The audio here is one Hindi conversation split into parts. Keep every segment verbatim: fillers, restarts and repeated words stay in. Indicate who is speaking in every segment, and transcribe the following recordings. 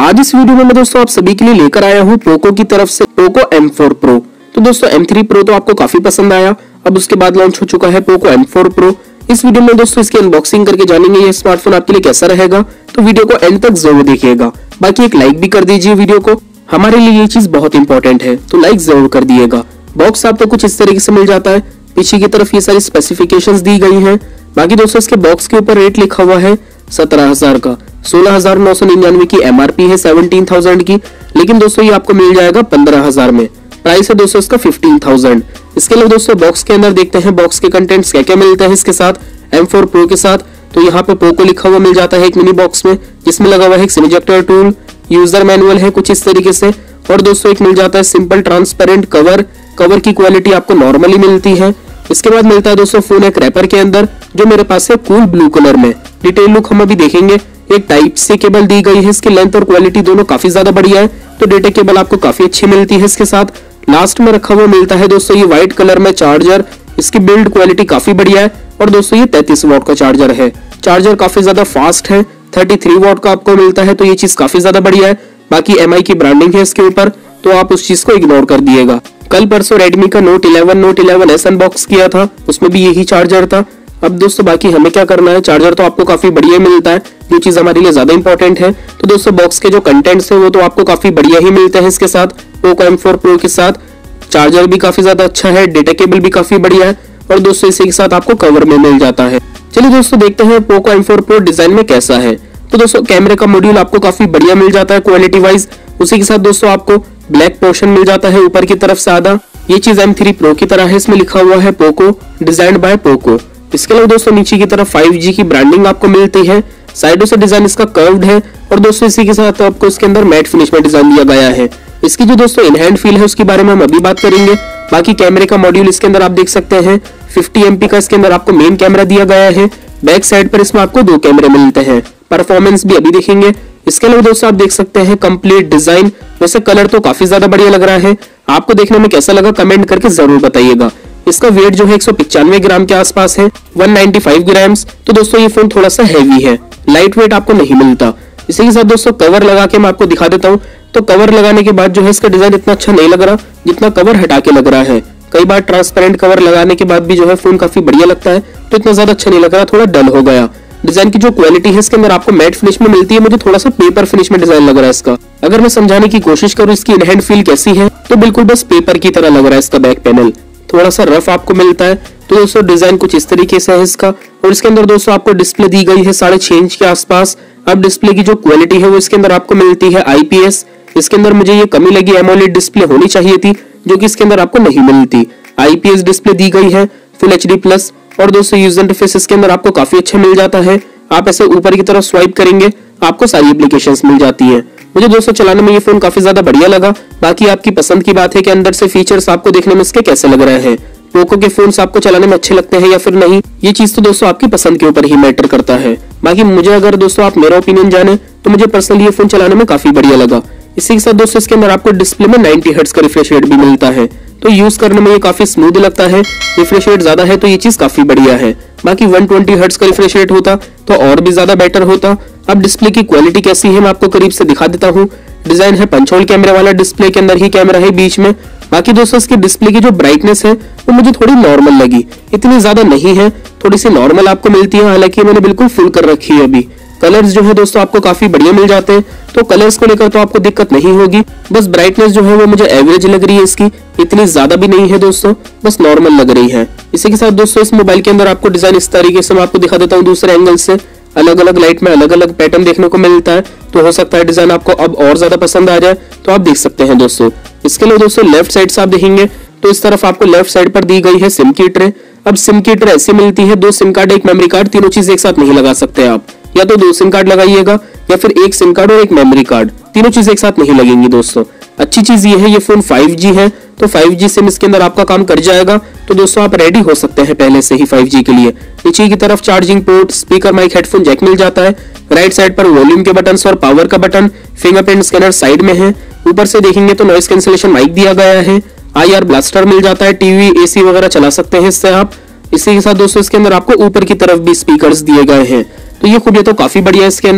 Speaker 1: आज इस वीडियो में मैं दोस्तों आप सभी के लिए लेकर आया हूँ पोको की तरफ से पोको एम फोर प्रो। तो दोस्तों एम थ्री प्रो तो आपको काफी पसंद आया, अब उसके बाद लॉन्च हो चुका है पोको एम फोर प्रो। इस वीडियो में दोस्तों इसकी अनबॉक्सिंग करके जानेंगे ये स्मार्टफोन आपके लिए कैसा रहेगा, तो वीडियो को एंड तक जरूर देखिएगा। बाकी एक लाइक भी कर दीजिए वीडियो को, हमारे लिए ये चीज बहुत इंपॉर्टेंट है, तो लाइक जरूर कर दिएगा। बॉक्स आपको कुछ इस तरीके से मिल जाता है, पीछे की तरफ ये सारी स्पेसिफिकेशंस दी गई हैं। बाकी दोस्तों इसके बॉक्स के ऊपर रेट लिखा हुआ है सत्रह हजार का, सोलह हजार नौ सौ निन्यानवे की एमआरपी है सेवनटीन थाउजेंड की, लेकिन दोस्तों ये आपको मिल जाएगा पंद्रह हजार में। प्राइस है दोस्तों इसका फिफ्टीन थाउजेंड। इसके लिए दोस्तों बॉक्स के अंदर देखते हैं बॉक्स के कंटेंट्स क्या क्या मिलते हैं इसके साथ एम फोर प्रो के साथ। तो यहाँ पे पोको लिखा हुआ मिल जाता है एक मिनी बॉक्स में, जिसमें लगा हुआ है एक SIM ejector tool, user manual है कुछ इस तरीके से, और दोस्तों एक मिल जाता है सिंपल ट्रांसपेरेंट कवर। कवर की क्वालिटी आपको नॉर्मली मिलती है। इसके बाद मिलता है दोस्तों फोन एक रैपर के अंदर, जो मेरे पास है कूल ब्लू कलर में। डिटेल लुक हम अभी देखेंगे। एक टाइप सी केबल दी गई है, इसकी लेंथ और क्वालिटी दोनों काफी ज्यादा बढ़िया है, तो डेटा केबल आपको काफी अच्छी मिलती है इसके साथ। लास्ट में रखा हुआ मिलता है दोस्तों ये व्हाइट कलर में चार्जर। इसकी बिल्ड क्वालिटी काफी बढ़िया है, और दोस्तों ये तैंतीस वॉट का चार्जर है। चार्जर काफी ज्यादा फास्ट है, तैंतीस वॉट का आपको मिलता है, तो ये चीज काफी ज्यादा बढ़िया है। बाकी एम आई की ब्रांडिंग है इसके ऊपर, तो आप उस चीज को इग्नोर कर दिएगा। कल परसों रेडमी का note eleven note eleven S unbox किया था, उसमें भी यही चार्जर था। अब दोस्तों बाकी हमें क्या करना है, चार्जर तो आपको काफी बढ़िया मिलता है, जो चीज हमारे लिए ज्यादा इंपॉर्टेंट है। तो दोस्तों बॉक्स के जो कंटेंट्स है वो तो आपको काफी बढ़िया ही मिलते हैं इसके साथ। पोको एम फोर प्रो के साथ चार्जर भी काफी ज्यादा अच्छा है, डेटा केबल भी काफी बढ़िया है, और दोस्तों इसी के साथ आपको कवर में मिल जाता है। चलिए दोस्तों देखते हैं Poco M four pro design में कैसा है। तो दोस्तों कैमरे का मॉड्यूल आपको काफी बढ़िया मिल जाता है क्वालिटी वाइज। उसी के साथ दोस्तों आपको ब्लैक पोर्शन मिल जाता है ऊपर की तरफ से आधा। ये चीज एम थ्री प्रो की तरह है, इसमें लिखा हुआ है पोको डिजाइन्ड बाय पोको। इसके अलावा दोस्तों नीचे की तरफ फाइव जी की ब्रांडिंग आपको मिलती है। साइडों से डिजाइन इसका कर्व्ड है, और दोस्तों इसी के साथ आपको इसके अंदर मैट फिनिश में डिजाइन दिया गया है। इसकी जो दोस्तों इन हैंड फील है उसके बारे में हम अभी बात करेंगे। बाकी कैमरे का मॉड्यूल इसके अंदर आप देख सकते हैं फिफ्टी एम पी का इसके अंदर आपको मेन कैमरा दिया गया है। बैक साइड पर इसमें आपको दो कैमरे मिलते हैं, परफॉर्मेंस भी अभी देखेंगे। इसके अलावा दोस्तों आप देख सकते हैं कंप्लीट डिजाइन। वैसे कलर तो काफी ज्यादा बढ़िया लग रहा है, आपको देखने में कैसा लगा कमेंट करके जरूर बताइएगा। इसका वेट जो है एक सौ पचानवे ग्राम के आसपास है, वन नाइंटी फाइव ग्राम्स। तो दोस्तों ये फोन थोड़ा सा हैवी है, लाइट वेट आपको नहीं मिलता। इसी के साथ दोस्तों कवर लगा के मैं आपको दिखा देता हूँ। तो कवर लगाने के बाद जो है इसका डिजाइन इतना अच्छा नहीं लग रहा जितना कवर हटा के लग रहा है। कई बार ट्रांसपेरेंट कवर लगाने के बाद भी जो है फोन काफी बढ़िया लगता है, तो इतना ज्यादा अच्छा नहीं लग रहा, थोड़ा डल हो गया। डिजाइन की जो क्वालिटी है इसके अंदर आपको मैट फिनिश में मिलती है, मुझे थोड़ा सा पेपर फिनिश में डिजाइन लग रहा है इसका। अगर मैं समझाने की कोशिश करूँ इसकी इन हैंड फील कैसी है, तो बिल्कुल बस पेपर की तरह लग रहा है इसका बैक पैनल, थोड़ा सा रफ आपको मिलता है। तो दोस्तों डिजाइन कुछ इस तरीके से है इसका, और इसके अंदर दोस्तों आपको डिस्प्ले दी गई है साढ़े छह इंच के आसपास। अब डिस्प्ले की जो क्वालिटी है वो इसके अंदर आपको मिलती है आईपीएस। इसके अंदर मुझे ये कमी लगी, एमोलेड डिस्प्ले होनी चाहिए थी, जो कि इसके अंदर आपको नहीं मिलती। आईपीएस डिस्प्ले दी गई है फुल एचडी प्लस, और दोस्तों यूजर इंटरफेस इसके अंदर आपको काफी अच्छा मिल जाता है। आप ऐसे ऊपर की तरफ स्वाइप करेंगे आपको सारी एप्लीकेशंस मिल जाती है। मुझे दोस्तों चलाने में ये फोन काफी ज्यादा बढ़िया लगा। बाकी आपकी पसंद की बात है कि अंदर से फीचर्स आपको देखने में इसके कैसे लग रहे हैं। पोको के फोन्स आपको चलाने में अच्छे लगते हैं या फिर नहीं, ये चीज तो दोस्तों आपकी पसंद के ऊपर ही मैटर करता है। बाकी मुझे अगर दोस्तों आप मेरा ओपिनियन जाने, तो मुझे पर्सनली ये फोन चलाने में काफी बढ़िया लगा। इसी के साथ दोस्तों इसके अंदर आपको डिस्प्ले में नाइंटी हर्ट्ज का रिफ्रेश रेट भी मिलता है, तो यूज करने में ये काफी स्मूथ लगता है। रिफ्रेश रेट ज्यादा है तो ये चीज काफी बढ़िया है। बाकी वन ट्वेंटी हर्ट्ज का रिफ्रेश रेट होता तो और भी ज्यादा बेटर होता। अब डिस्प्ले की क्वालिटी कैसी है मैं आपको करीब से दिखा देता हूँ। डिजाइन है पंच होल कैमरे वाला, डिस्प्ले के अंदर ही कैमरा है बीच में। बाकी दोस्तों इसकी डिस्प्ले की जो ब्राइटनेस है वो मुझे थोड़ी नॉर्मल लगी, इतनी ज्यादा नहीं है, थोड़ी सी नॉर्मल आपको मिलती है। हालांकि मैंने बिल्कुल फुल कर रखी है अभी। कलर्स जो है दोस्तों आपको काफी बढ़िया मिल जाते हैं, तो कलर्स को लेकर तो आपको दिक्कत नहीं होगी। बस ब्राइटनेस जो है वो मुझे एवरेज लग रही है इसकी, इतनी ज्यादा भी नहीं है दोस्तों, बस नॉर्मल लग रही है। इसी के साथ दोस्तों इस मोबाइल के अंदर आपको डिजाइन इस तरीके से मैं आपको दिखा देता हूँ दूसरे एंगल से। अलग अलग लाइट में अलग अलग पैटर्न देखने को मिलता है, तो हो सकता है डिजाइन आपको अब और ज्यादा पसंद आ जाए, तो आप देख सकते हैं दोस्तों। इसके लिए दोस्तों लेफ्ट साइड से आप देखेंगे तो इस तरफ आपको लेफ्ट साइड पर दी गई है सिम की ट्रे। अब सिम की ट्रे ऐसी मिलती है, दो सिम कार्ड एक मेमोरी कार्ड, तीनों चीज एक साथ नहीं लगा सकते आप। या तो दो सिम कार्ड लगाइएगा या फिर एक सिम कार्ड और एक मेमोरी कार्ड, तीनों चीज एक साथ नहीं लगेंगी दोस्तों। अच्छी चीज ये है ये फोन फाइव जी है, तो फाइव जी सिम इसके अंदर आपका काम कर जाएगा, तो दोस्तों आप रेडी हो सकते हैं पहले से ही फाइव जी के लिए। नीचे की तरफ charging port, speaker, mic, headphone jack मिल जाता है। राइट साइड पर वॉल्यूम के बटन और पावर का बटन, फिंगरप्रिंट स्कैनर साइड में है। ऊपर से देखेंगे तो नॉइस कैंसिलेशन माइक दिया गया है। आई आर ब्लास्टर मिल जाता है, टीवी एसी वगैरह चला सकते हैं इससे आप। इसी के साथ दोस्तों इसके अंदर आपको ऊपर की तरफ भी स्पीकर्स दिए गए हैं, तो ये खूबियत तो काफी बढ़िया है इसके अंदर।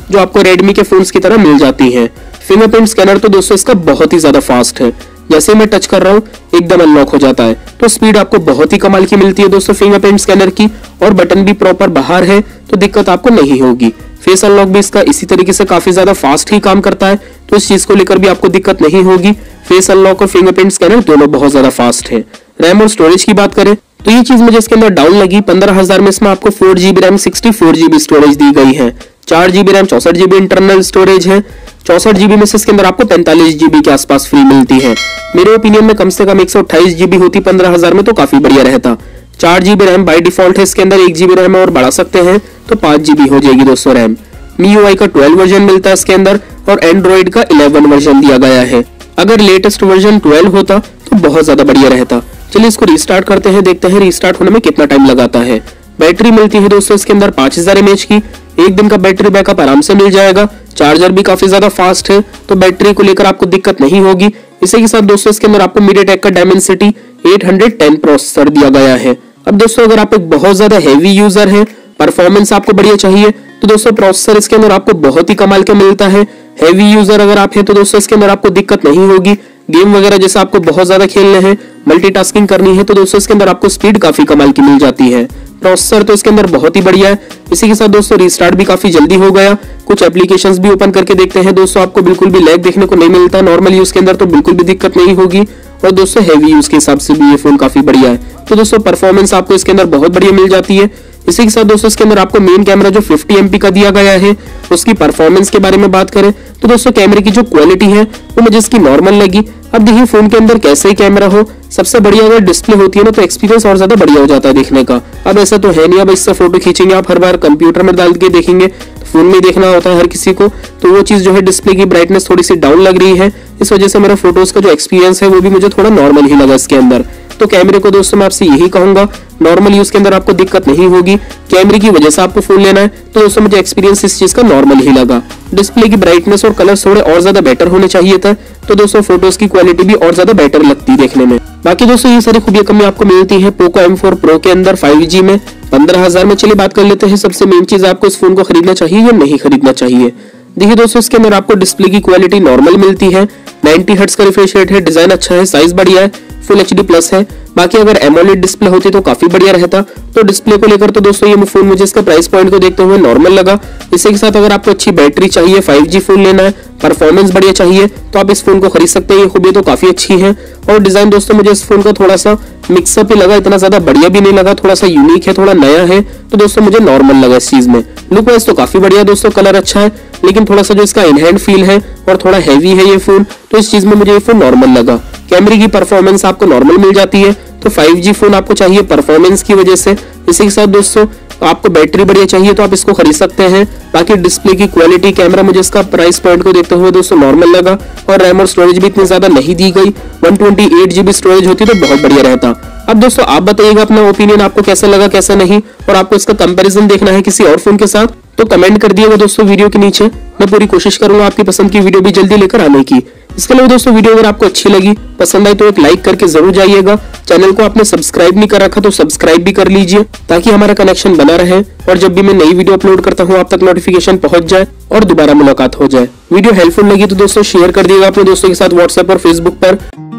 Speaker 1: जो आपको रेडमी के फोन्स की तरह मिल जाती है। फिंगरप्रिंट स्कैनर तो दोस्तों इसका बहुत ही ज्यादा फास्ट है, जैसे मैं टच कर रहा हूँ एकदम अनलॉक हो जाता है। तो स्पीड आपको बहुत ही कमाल की मिलती है दोस्तों फिंगरप्रिंट स्कैनर की, और बटन भी प्रॉपर बाहर है तो दिक्कत आपको नहीं होगी। फेस अनलॉक भी इसका इसी तरीके से काफी ज्यादा फास्ट ही काम करता है, तो इस चीज को लेकर भी आपको दिक्कत नहीं होगी। फेस अनलॉक और फिंगरप्रिंट स्कैनर दोनों बहुत ज्यादा फास्ट है। रैम और स्टोरेज की बात करें तो ये चीज मुझे इसके अंदर डाउन लगी। पंद्रह हजार में इसमें आपको four GB RAM sixty four GB storage दी गई है। चार जीबी रैम चौसठ जीबी इंटरनल स्टोरेज है। चौसठ जीबी में से इसके अंदर आपको पैंतालीस जीबी के आसपास फ्री मिलती है। मेरे ओपिनियन में कम से कम एक सौ अट्ठाईस जीबी होती पंद्रह हजार में तो काफी बढ़िया रहता। चार जीबी रैम बाई डिफॉल्ट है इसके अंदर, एक जीबी रैम और बढ़ा सकते हैं तो पांच जीबी हो जाएगी दोस्तों रैम। मी यू आई का ट्वेल्व वर्जन मिलता है इसके अंदर, और एंड्रॉइड का इलेवन वर्जन दिया गया है। अगर लेटेस्ट वर्जन ट्वेल्व होता तो बहुत ज्यादा बढ़िया रहता। चलिए इसको रीस्टार्ट करते हैं, देखते हैं रीस्टार्ट होने में कितना टाइम लगाता है। बैटरी मिलती है दोस्तों इसके अंदर पांच हजार एम एच की, एक दिन का बैटरी बैकअप आराम से मिल जाएगा। चार्जर भी काफी ज्यादा फास्ट है, तो बैटरी को लेकर आपको दिक्कत नहीं होगी। इसी के साथ दोस्तों इसके अंदर आपको मीडियाटेक का Dimensity eight hundred ten processor दिया गया है। अब दोस्तों अगर आप एक बहुत ज्यादा हैवी यूजर है, परफॉर्मेंस आपको बढ़िया चाहिए, तो दोस्तों प्रोसेसर इसके अंदर आपको बहुत ही कमाल का मिलता है। हैवी यूजर अगर आप है तो दोस्तों इसके अंदर आपको दिक्कत नहीं होगी। गेम वगैरह जैसे आपको बहुत ज्यादा खेलने हैं, मल्टीटास्किंग करनी है, तो दोस्तों इसके अंदर आपको स्पीड काफी कमाल की मिल जाती है। प्रोसेसर तो इसके अंदर बहुत ही बढ़िया है। इसी के साथ दोस्तों रीस्टार्ट भी काफी जल्दी हो गया। कुछ एप्लीकेशंस भी ओपन करके देखते हैं दोस्तों, आपको बिल्कुल भी लैग देखने को नहीं मिलता। नॉर्मल यूज के अंदर तो बिल्कुल भी दिक्कत नहीं होगी, और दोस्तों हैवी यूज के हिसाब से भी ये फोन काफी बढ़िया है। तो दोस्तों परफॉर्मेंस आपको इसके अंदर बहुत बढ़िया मिल जाती है। इसी के साथ दोस्तों इसके अंदर आपको मेन कैमरा जो फिफ्टी एम पी का दिया गया है, उसकी परफॉर्मेंस के बारे में बात करें तो दोस्तों कैमरे की जो क्वालिटी है वो मुझे इसकी नॉर्मल लगी। अब देखिए फोन के अंदर कैसे ही कैमरा हो, सबसे बढ़िया अगर डिस्प्ले होती है ना तो एक्सपीरियंस और ज्यादा बढ़िया हो जाता है देखने का। अब ऐसा तो है नहीं अब इससे फोटो खींचेंगे आप हर बार कंप्यूटर में डाल के देखेंगे, फोन में देखना होता है हर किसी को, तो वो चीज जो है डिस्प्ले की ब्राइटनेस थोड़ी सी डाउन लग रही है। इस वजह से मेरा फोटोज का जो एक्सपीरियंस है वो भी मुझे थोड़ा नॉर्मल ही लगा इसके अंदर। तो कैमरे को दोस्तों मैं आपसे यही कहूंगा, नॉर्मल यूज के अंदर आपको दिक्कत नहीं होगी। कैमरे की वजह से आपको फोन लेना है तो दोस्तों मुझे एक्सपीरियंस इस चीज का नॉर्मल ही लगा। डिस्प्ले की ब्राइटनेस और कलर थोड़े और ज्यादा बेटर होने चाहिए था, तो दोस्तों फोटोज की क्वालिटी भी और ज्यादा बेटर लगती देखने में। बाकी दोस्तों ये सारी खूबियां कमी आपको मिलती है पोको एम फोर प्रो के अंदर फाइव जी में पंद्रह हजार में। चलिए बात कर लेते हैं सबसे मेन चीज, आपको इस फोन को खरीदना चाहिए या नहीं खरीदना चाहिए। देखिए दोस्तों इसके अंदर आपको डिस्प्ले की क्वालिटी नॉर्मल मिलती है, नाइंटी हर्ट्ज का रिफ्रेश रेट है, डिजाइन अच्छा है, साइज बढ़िया है, फुल एच डी प्लस है। बाकी अगर एमोलेड डिस्प्ले होती तो काफी बढ़िया रहता। तो डिस्प्ले को लेकर तो दोस्तों ये फोन मुझे इसका प्राइस पॉइंट को देखते हुए नॉर्मल लगा। इसी के साथ अगर आपको अच्छी बैटरी चाहिए, फाइव जी फोन लेना है, परफॉर्मेंस बढ़िया चाहिए, तो आप इस फोन को खरीद सकते हैं। ये खूबियां तो काफी अच्छी है। और डिजाइन दोस्तों मुझे इस फोन का थोड़ा सा मिक्सअप ही लगा, इतना ज्यादा बढ़िया भी नहीं लगा, थोड़ा सा यूनिक है, थोड़ा नया है, तो दोस्तों मुझे नॉर्मल लगा इस चीज में। लुक वाइज तो काफी बढ़िया दोस्तों, कलर अच्छा है, लेकिन थोड़ा सा जो इसका इन हैंड फील है और थोड़ा हैवी है ये फोन, तो इस चीज में मुझे ये फोन नॉर्मल लगा। कैमरे की परफॉर्मेंस आपको नॉर्मल मिल जाती है, तो फाइव जी फोन आपको चाहिए परफॉर्मेंस की वजह से। इसी के साथ दोस्तों आपको बैटरी बढ़िया चाहिए तो आप इसको खरीद सकते हैं। बाकी डिस्प्ले की क्वालिटी, कैमरा मुझे इसका प्राइस पॉइंट को देखते हुए दोस्तों नॉर्मल लगा, और रैम और स्टोरेज भी इतनी ज्यादा नहीं दी गई। One twenty eight GB storage होती तो बहुत बढ़िया रहता। अब दोस्तों आप बताइएगा अपना ओपिनियन, आपको कैसा लगा कैसा नहीं, और आपको इसका कंपैरिजन देखना है किसी और फोन के साथ तो कमेंट कर दिएगा दोस्तों वीडियो के नीचे। मैं पूरी कोशिश करूंगा आपकी पसंद की वीडियो भी जल्दी लेकर आने की। इसके अलावा दोस्तों वीडियो अगर आपको अच्छी लगी, पसंद आई तो एक लाइक करके जरूर जाइएगा। चैनल को आपने सब्सक्राइब नहीं कर रखा तो सब्सक्राइब भी कर लीजिए, ताकि हमारा कनेक्शन बना रहे और जब भी मैं नई वीडियो अपलोड करता हूँ आप तक नोटिफिकेशन पहुंच जाए और दोबारा मुलाकात हो जाए। वीडियो हेल्पफुल लगी तो दोस्तों शेयर कर दिएगा अपने दोस्तों के साथ व्हाट्सएप और फेसबुक पर।